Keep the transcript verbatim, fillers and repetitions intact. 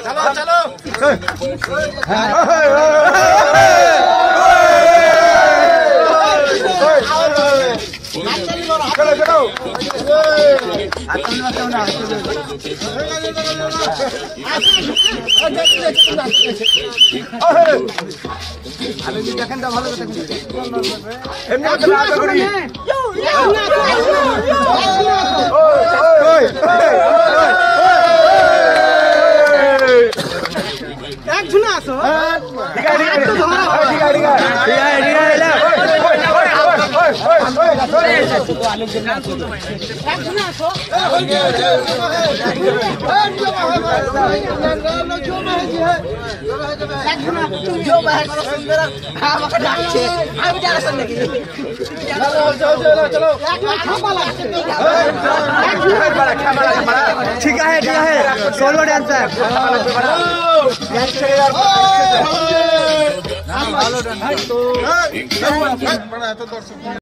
चलो चलो चलो चलो দেখেন তো ভালো দেখেন এমনি তো লাভ করি ওই এক ঝুনা আসো ঠিক আছে ঠিক আছে ঠিক আছে ঠিক আছে ठीक है ठीक है सोलो डांसर भालो डांसर